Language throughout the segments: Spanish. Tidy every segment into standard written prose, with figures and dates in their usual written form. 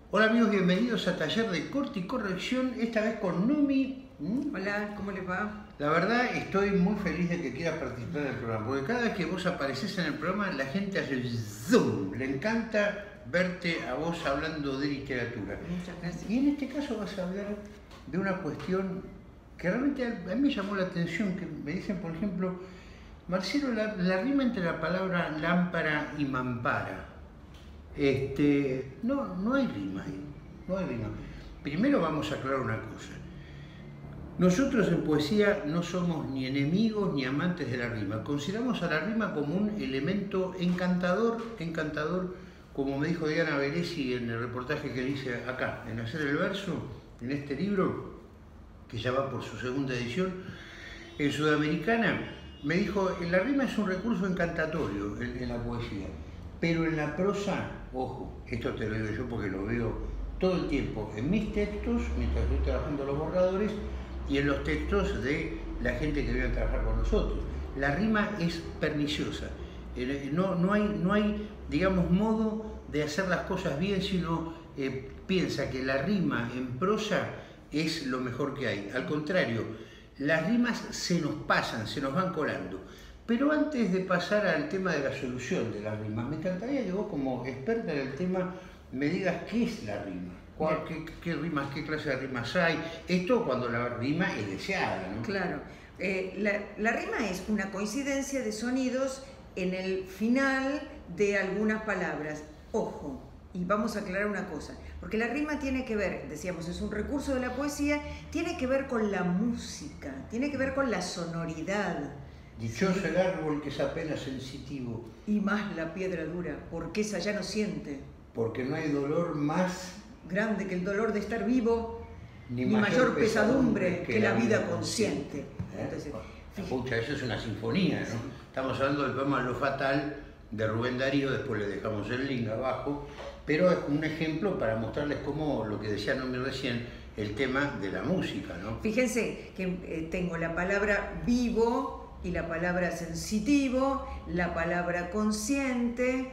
Hola amigos, bienvenidos a Taller de Corte y Corrección, esta vez con Numi. Hola, ¿cómo les va? La verdad estoy muy feliz de que quieras participar en el programa, porque cada vez que vos apareces en el programa la gente hace zoom, le encanta verte a vos hablando de literatura. Muchas gracias. Y en este caso vas a hablar de una cuestión que realmente a mí me llamó la atención, que me dicen, por ejemplo, Marcelo, la rima entre la palabra lámpara y mampara. No hay rima ahí, no hay rima. Primero vamos a aclarar una cosa. Nosotros en poesía no somos ni enemigos ni amantes de la rima. Consideramos a la rima como un elemento encantador, como me dijo Diana Beresi en el reportaje que dice acá, en Hacer el Verso, en este libro, que ya va por su segunda edición, en Sudamericana, me dijo, la rima es un recurso encantatorio en la poesía, pero en la prosa, ojo, esto te lo digo yo porque lo veo todo el tiempo en mis textos, mientras estoy trabajando los borradores, y en los textos de la gente que viene a trabajar con nosotros. La rima es perniciosa. No hay, digamos, modo de hacer las cosas bien si uno piensa que la rima en prosa es lo mejor que hay. Al contrario, las rimas se nos pasan, se nos van colando. Pero antes de pasar al tema de la solución de las rimas, me encantaría que vos, como experta en el tema, me digas qué es la rima. ¿Qué rimas, qué clase de rimas hay? Esto cuando la rima es deseada, ¿no? Claro. La rima es una coincidencia de sonidos en el final de algunas palabras. Ojo, y vamos a aclarar una cosa, porque la rima tiene que ver, decíamos, es un recurso de la poesía, tiene que ver con la música, tiene que ver con la sonoridad. Dichoso el árbol que es apenas sensitivo. Y más la piedra dura, porque esa ya no siente. Porque no hay dolor más grande que el dolor de estar vivo, ni mayor pesadumbre que la vida consciente. Entonces, pucha, eso es una sinfonía, ¿no? Sí. Estamos hablando del poema Lo Fatal de Rubén Darío, después le dejamos el link abajo, pero es un ejemplo para mostrarles cómo, lo que decía Nomi recién, el tema de la música, ¿no? Fíjense que tengo la palabra vivo y la palabra sensitivo, la palabra consciente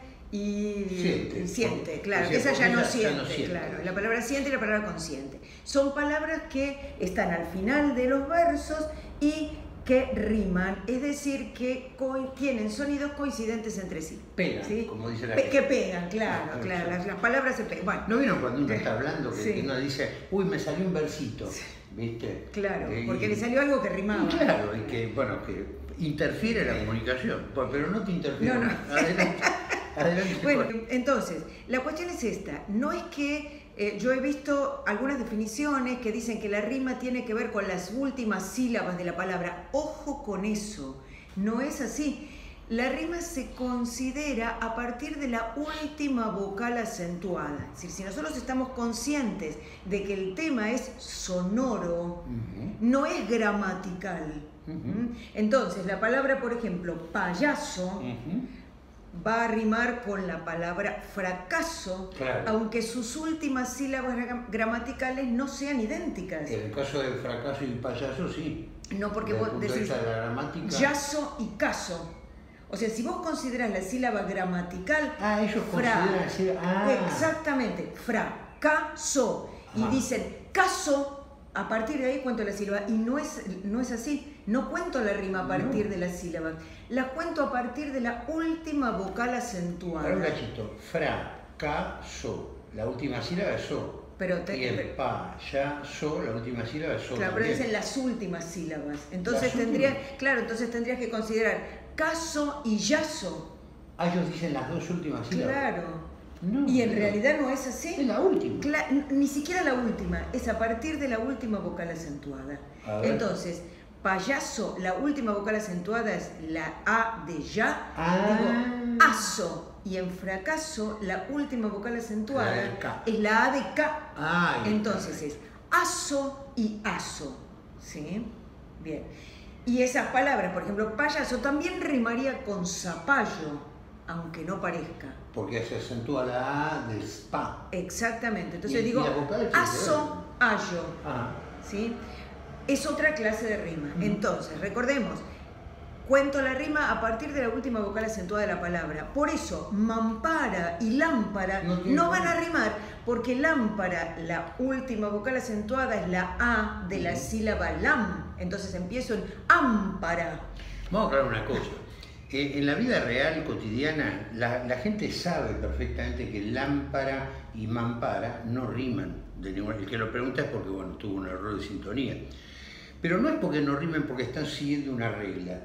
y siente, claro, esa ya no siente, claro. La palabra siente y la palabra consciente. Son palabras que están al final de los versos y que riman, es decir, que tienen sonidos coincidentes entre sí. Pegan, ¿sí? Como dice la gente. Que pegan, claro, las palabras se pegan. Bueno, ¿no vieron cuando uno está hablando que uno dice, uy, me salió un versito? ¿Viste? Claro, porque le salió algo que rimaba. Claro, y que, bueno, que interfiere en la comunicación, pero no te interfiere. No. Adelante. Bueno, entonces, la cuestión es esta, no es que yo he visto algunas definiciones que dicen que la rima tiene que ver con las últimas sílabas de la palabra. Ojo con eso, no es así. La rima se considera a partir de la última vocal acentuada. Es decir, si nosotros estamos conscientes de que el tema es sonoro, no es gramatical. Entonces, la palabra, por ejemplo, payaso, va a rimar con la palabra fracaso, claro, aunque sus últimas sílabas gramaticales no sean idénticas. En el caso del fracaso y el payaso, sí. No, porque vos decís yaso y caso. O sea, si vos considerás la sílaba gramatical, ellos consideran exactamente, fracaso. Y dicen caso, a partir de ahí cuento la sílaba. Y no es así. No cuento la rima a partir de las sílabas. La cuento a partir de la última vocal acentuada. Para un cachito, fracaso. La última sílaba es so. Y el payaso, la última sílaba es so. Claro, pero dicen las últimas sílabas. Entonces tendrías que considerar caso y yaso. Ellos dicen las dos últimas sílabas. Claro. Y en realidad no es así. Es la última. Ni siquiera la última, es a partir de la última vocal acentuada. Entonces, payaso, la última vocal acentuada es la A de ya, digo aso. Y en fracaso, la última vocal acentuada es la A de K. Entonces es aso y aso. ¿Sí? Bien. Y esas palabras, por ejemplo, payaso también rimaría con zapallo, aunque no parezca. Porque se acentúa la A de spa. Exactamente. Entonces digo aso, ayo. ¿Sí? Es otra clase de rima. Entonces, recordemos, cuento la rima a partir de la última vocal acentuada de la palabra. Por eso, mampara y lámpara no van a rimar, porque lámpara, la última vocal acentuada es la A de la sílaba lam. Entonces empiezo en ámpara. Vamos a aclarar una cosa. En la vida real, cotidiana, la gente sabe perfectamente que lámpara y mampara no riman. El que lo pregunta es porque, bueno, tuvo un error de sintonía. Pero no es porque no rimen, porque están siguiendo una regla.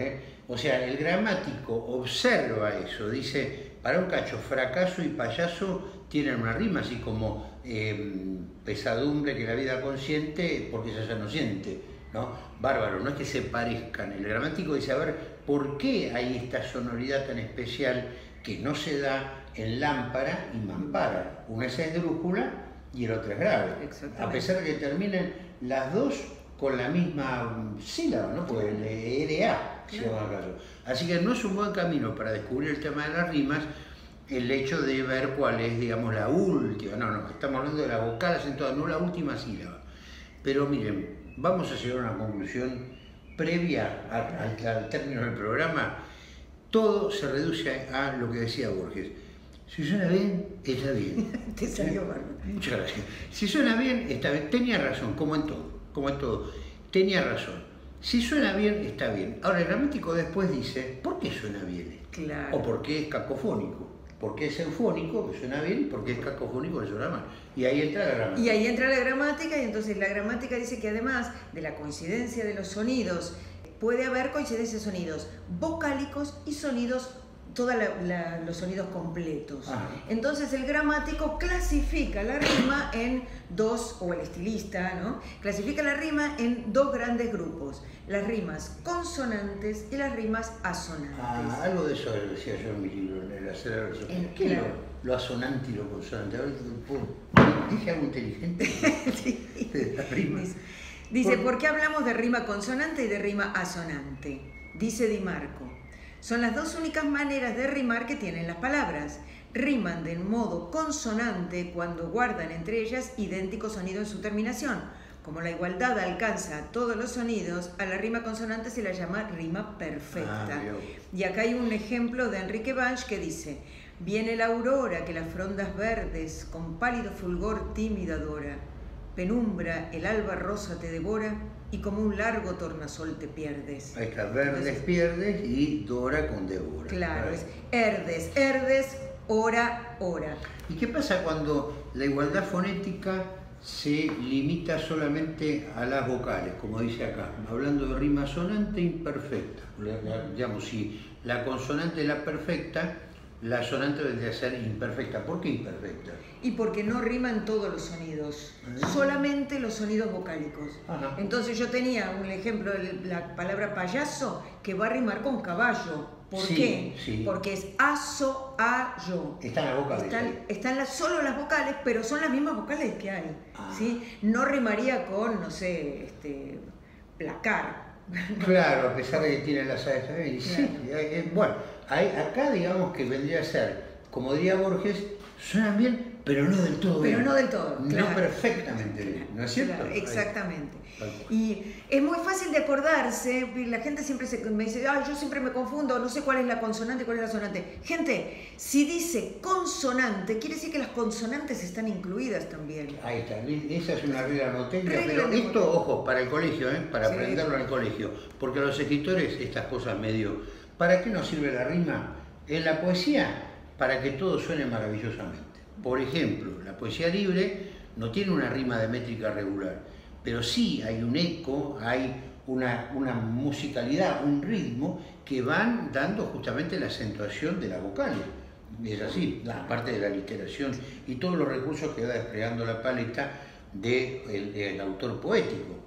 O sea, el gramático observa eso, dice, para un cacho, fracaso y payaso tienen una rima, así como pesadumbre que la vida consiente, porque ella ya no siente, ¿no? Bárbaro, no es que se parezcan. El gramático dice, a ver, ¿por qué hay esta sonoridad tan especial que no se da en lámpara y mampara? Una es esdrújula y el otro es grave. A pesar de que terminen las dos con la misma sílaba, ¿no? Pues el ERA, si vamos a caso. Así que no es un buen camino para descubrir el tema de las rimas el hecho de ver cuál es, digamos, la última. No, estamos hablando de la vocal acentuada, no la última sílaba. Pero miren, vamos a llegar a una conclusión previa al término del programa. Todo se reduce a lo que decía Borges. Si suena bien, está bien. Te salió bárbaro. Muchas gracias. Si suena bien, está bien. Tenía razón, como en todo. Tenía razón. Si suena bien, está bien. Ahora, el gramático después dice, ¿por qué suena bien? Claro. O por qué es cacofónico. ¿Por qué es eufónico, que suena bien? ¿Y por qué es cacofónico, que suena mal? Y ahí entra la gramática. Y ahí entra la gramática, y entonces la gramática dice que además de la coincidencia de los sonidos, puede haber coincidencia de sonidos vocálicos y sonidos, todos los sonidos completos. Entonces el gramático clasifica la rima en dos, o el estilista, ¿no? Clasifica la rima en dos grandes grupos: las rimas consonantes y las rimas asonantes. Algo de eso decía yo en mi libro, en el hacer la versión. ¿Qué es lo asonante y lo consonante? ¿Dije algo inteligente? Sí. De las rimas. Dice, ¿por qué hablamos de rima consonante y de rima asonante? Dice Di Marco, son las dos únicas maneras de rimar que tienen las palabras. Riman de modo consonante cuando guardan entre ellas idéntico sonido en su terminación. Como la igualdad alcanza a todos los sonidos, a la rima consonante se la llama rima perfecta. Y acá hay un ejemplo de Enrique Banch que dice, viene la aurora que las frondas verdes con pálido fulgor tímida adora. Penumbra, el alba rosa te devora y como un largo tornasol te pierdes. Ahí está, verdes. Entonces, pierdes y dora con devora. Claro, es herdes, hora. ¿Y qué pasa cuando la igualdad fonética se limita solamente a las vocales, como dice acá, hablando de rima sonante imperfecta? Digamos, si la consonante es la perfecta, la sonante vendría a ser imperfecta. ¿Por qué imperfecta? Y porque no riman todos los sonidos, solamente los sonidos vocálicos. Entonces yo tenía un ejemplo de la palabra payaso que va a rimar con caballo. ¿Por qué? Sí. Porque es aso, ayo. Están las vocales. Están solo las vocales, pero son las mismas vocales que hay. ¿Sí? No rimaría con, no sé, placar. Claro, a pesar de que tiene las aves también. Sí, bueno, acá digamos que vendría a ser, como diría Borges, suenan bien, pero no del todo bien. Pero no del todo, No perfectamente bien, ¿no es cierto? Claro, exactamente. Y es muy fácil de acordarse, la gente siempre me dice, yo siempre me confundo, no sé cuál es la consonante y cuál es la sonante. Gente, si dice consonante, quiere decir que las consonantes están incluidas también. Ahí está, esa es una regla noteria, pero esto, ojo, para el colegio, para aprenderlo en el colegio, porque a los escritores estas cosas medio, ¿para qué nos sirve la rima? En la poesía, para que todo suene maravillosamente. Por ejemplo, la poesía libre no tiene una rima de métrica regular, pero sí hay un eco, hay una musicalidad, un ritmo que van dando justamente la acentuación de las vocales. Es así, aparte de la literación y todos los recursos que va desplegando la paleta del autor poético.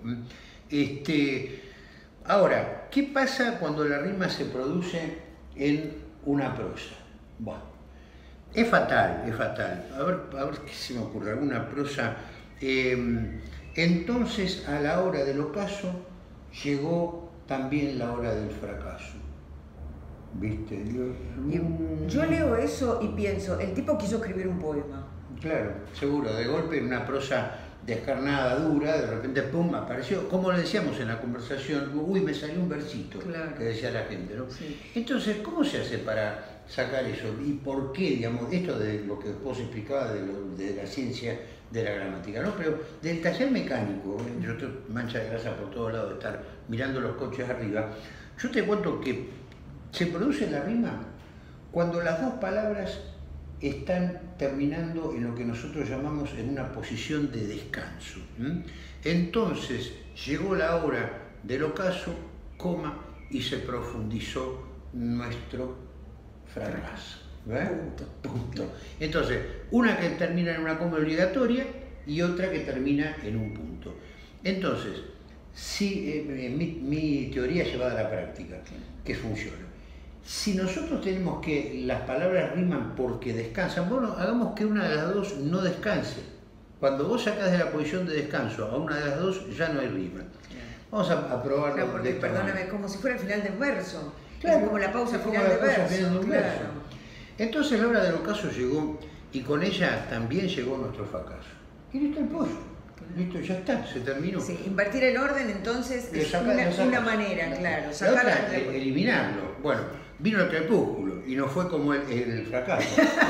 Ahora, ¿qué pasa cuando la rima se produce en una prosa? Bueno, es fatal. A ver qué se me ocurre, alguna prosa. Entonces, a la hora del ocaso, llegó también la hora del fracaso. ¿Viste? Yo leo eso y pienso, el tipo quiso escribir un poema. Claro, seguro, de golpe una prosa descarnada, dura, de repente, pum, apareció, como le decíamos en la conversación, uy, me salió un versito, claro, que decía la gente, ¿no? Sí. Entonces, ¿cómo se hace para sacar eso? ¿Y por qué, digamos, esto de lo que vos explicabas de la ciencia de la gramática, ¿no? Pero del taller mecánico, yo te mancha de grasa por todos lados de estar mirando los coches arriba, yo te cuento que se produce la rima cuando las dos palabras están terminando en lo que nosotros llamamos en una posición de descanso. Entonces llegó la hora del ocaso, coma, y se profundizó nuestro fracaso. Punto. Entonces, una que termina en una coma obligatoria y otra que termina en un punto. Entonces, si mi teoría llevada a la práctica, que funciona. Si nosotros tenemos que las palabras riman porque descansan, bueno, hagamos que una de las dos no descanse. Cuando vos sacás de la posición de descanso a una de las dos, ya no hay rima. Vamos a probarlo. Claro, porque, perdóname, como si fuera el final del verso. Claro, es como la pausa final del verso. Claro. Entonces la hora del ocaso llegó y con ella también llegó nuestro fracaso. Y listo el pollo. Listo, ya está, se terminó. Sí, invertir el orden entonces es una manera, claro. La otra, eliminarlo. Bueno, vino el crepúsculo y no fue como el fracaso.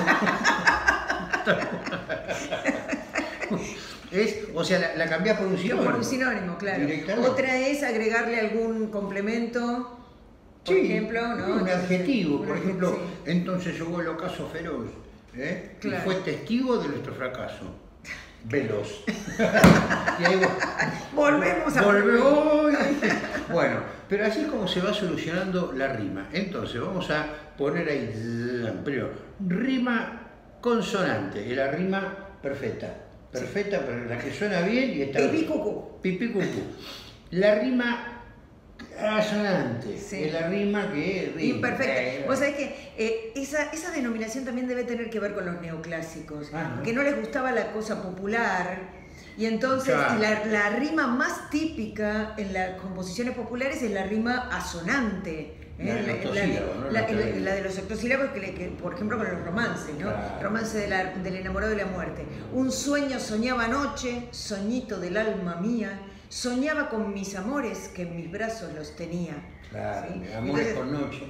O sea, la cambiás por un sinónimo. Por un sinónimo, claro. Otra es agregarle algún complemento, por ejemplo, ¿no? Un adjetivo, por ejemplo, sí. Entonces llegó el ocaso feroz, claro. Y fue testigo de nuestro fracaso. Veloz. Y ahí volvemos a Bueno, pero así es como se va solucionando la rima. Entonces vamos a poner ahí primero rima consonante, es la rima perfecta, sí. Pero la que suena bien y está pipí cucú. Pipí cucú. La rima asonante, sí. Es la rima que rima. Imperfecta. Vos sabés que esa denominación también debe tener que ver con los neoclásicos, que no les gustaba la cosa popular, y entonces claro. la rima más típica en las composiciones populares es la rima asonante. La de los octosílabos, que, por ejemplo, con los romances, ¿no? Claro. Romance del enamorado y la muerte. Un sueño soñaba anoche, soñito del alma mía, soñaba con mis amores que en mis brazos los tenía. Claro, ¿sí? Amores por noche.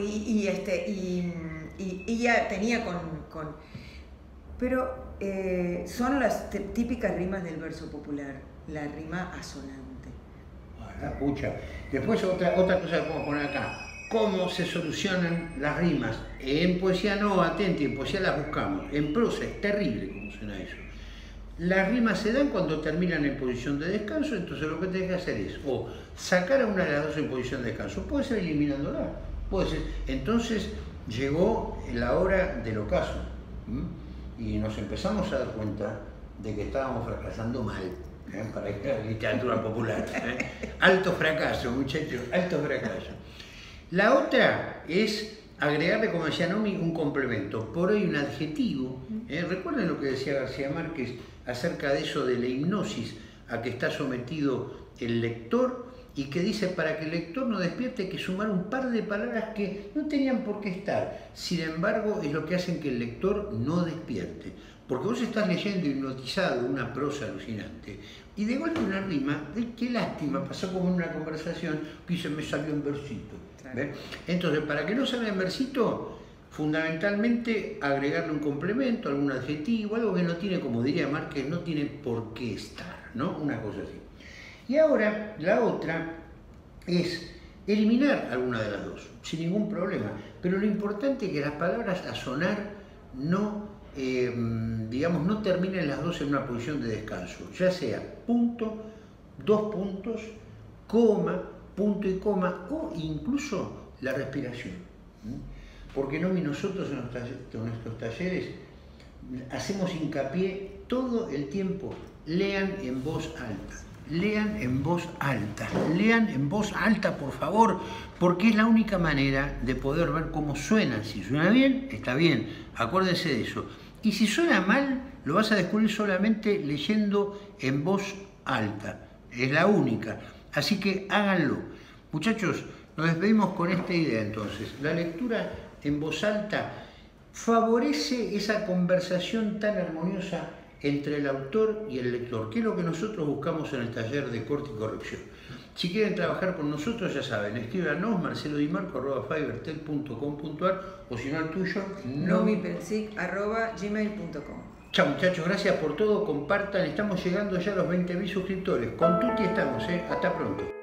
Y ya tenía con... Pero son las típicas rimas del verso popular, la rima asonante. Bueno, pucha. Después otra cosa que podemos poner acá. ¿Cómo se solucionan las rimas? En poesía no, atenti, en poesía las buscamos. En prosa es terrible cómo suena eso. Las rimas se dan cuando terminan en posición de descanso, entonces lo que tenés que hacer es o sacar a una de las dos en posición de descanso, puede ser eliminándola, puede ser. Entonces llegó la hora del ocaso y nos empezamos a dar cuenta de que estábamos fracasando mal, para la literatura popular. Alto fracaso, muchachos, alto fracaso. La otra es agregarle, como decía Nomi, un complemento, por hoy un adjetivo. Recuerden lo que decía García Márquez acerca de eso de la hipnosis a que está sometido el lector y que dice para que el lector no despierte hay que sumar un par de palabras que no tenían por qué estar. Sin embargo, es lo que hacen que el lector no despierte. Porque vos estás leyendo hipnotizado una prosa alucinante y de golpe una rima, qué lástima, pasó como en una conversación que se me salió en versito. ¿Ves? Entonces, para que no salga en versito, fundamentalmente agregarle un complemento, algún adjetivo, algo que no tiene, como diría Márquez, no tiene por qué estar, ¿no? Una cosa así. Y ahora, la otra es eliminar alguna de las dos, sin ningún problema. Pero lo importante es que las palabras a sonar no, digamos, no terminen las dos en una posición de descanso, ya sea punto, dos puntos, coma, punto y coma, o incluso la respiración. Porque nosotros en nuestros talleres hacemos hincapié todo el tiempo, lean en voz alta. Lean en voz alta, lean en voz alta, por favor, porque es la única manera de poder ver cómo suena. Si suena bien, está bien, acuérdense de eso. Y si suena mal, lo vas a descubrir solamente leyendo en voz alta, es la única. Así que háganlo. Muchachos, nos despedimos con esta idea entonces. La lectura en voz alta favorece esa conversación tan armoniosa entre el autor y el lector, que es lo que nosotros buscamos en el taller de corte y corrección. Si quieren trabajar con nosotros, ya saben, escríbanos marcelodimarco@fivertel.com.ar o si no al tuyo, nomipelsic@gmail.com. Chao muchachos, gracias por todo, compartan, estamos llegando ya a los 20.000 suscriptores. Con Tuti estamos, hasta pronto.